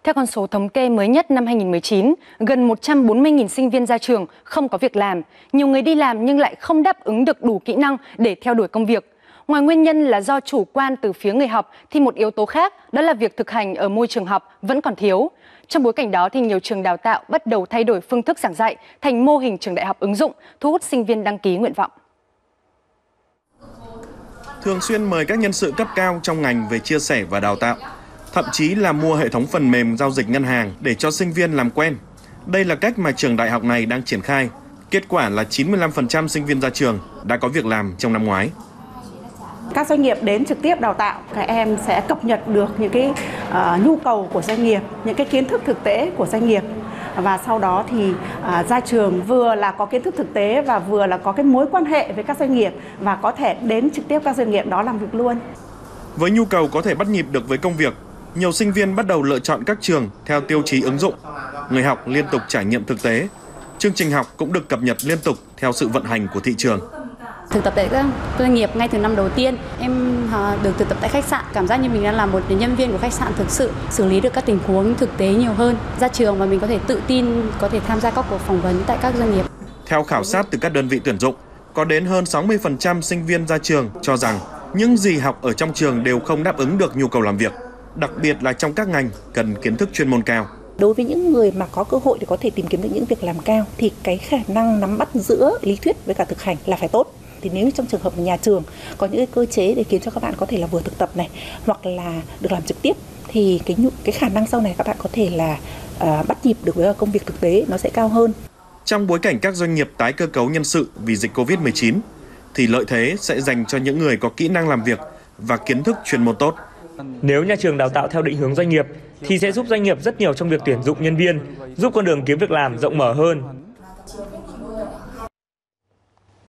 Theo con số thống kê mới nhất năm 2019, gần 140.000 sinh viên ra trường không có việc làm. Nhiều người đi làm nhưng lại không đáp ứng được đủ kỹ năng để theo đuổi công việc. Ngoài nguyên nhân là do chủ quan từ phía người học, thì một yếu tố khác đó là việc thực hành ở môi trường học vẫn còn thiếu. Trong bối cảnh đó, thì nhiều trường đào tạo bắt đầu thay đổi phương thức giảng dạy thành mô hình trường đại học ứng dụng, thu hút sinh viên đăng ký nguyện vọng. Thường xuyên mời các nhân sự cấp cao trong ngành về chia sẻ và đào tạo. Thậm chí là mua hệ thống phần mềm giao dịch ngân hàng để cho sinh viên làm quen. Đây là cách mà trường đại học này đang triển khai. Kết quả là 95% sinh viên ra trường đã có việc làm trong năm ngoái. Các doanh nghiệp đến trực tiếp đào tạo, các em sẽ cập nhật được những cái nhu cầu của doanh nghiệp, những cái kiến thức thực tế của doanh nghiệp. Và sau đó thì ra trường vừa là có kiến thức thực tế và vừa là có cái mối quan hệ với các doanh nghiệp và có thể đến trực tiếp các doanh nghiệp đó làm việc luôn. Với nhu cầu có thể bắt nhịp được với công việc, nhiều sinh viên bắt đầu lựa chọn các trường theo tiêu chí ứng dụng. Người học liên tục trải nghiệm thực tế. Chương trình học cũng được cập nhật liên tục theo sự vận hành của thị trường. Thực tập tại các doanh nghiệp ngay từ năm đầu tiên, em được thực tập tại khách sạn. Cảm giác như mình đang là một nhân viên của khách sạn thực sự, xử lý được các tình huống thực tế nhiều hơn. Ra trường và mình có thể tự tin, có thể tham gia các cuộc phỏng vấn tại các doanh nghiệp. Theo khảo sát từ các đơn vị tuyển dụng, có đến hơn 60% sinh viên ra trường cho rằng những gì học ở trong trường đều không đáp ứng được nhu cầu làm việc, đặc biệt là trong các ngành cần kiến thức chuyên môn cao. Đối với những người mà có cơ hội để có thể tìm kiếm được những việc làm cao thì cái khả năng nắm bắt giữa lý thuyết với cả thực hành là phải tốt. Thì nếu như trong trường hợp nhà trường có những cái cơ chế để khiến cho các bạn có thể là vừa thực tập này hoặc là được làm trực tiếp thì cái khả năng sau này các bạn có thể là bắt nhịp được với công việc thực tế nó sẽ cao hơn. Trong bối cảnh các doanh nghiệp tái cơ cấu nhân sự vì dịch Covid-19 thì lợi thế sẽ dành cho những người có kỹ năng làm việc và kiến thức chuyên môn tốt. Nếu nhà trường đào tạo theo định hướng doanh nghiệp thì sẽ giúp doanh nghiệp rất nhiều trong việc tuyển dụng nhân viên, giúp con đường kiếm việc làm rộng mở hơn.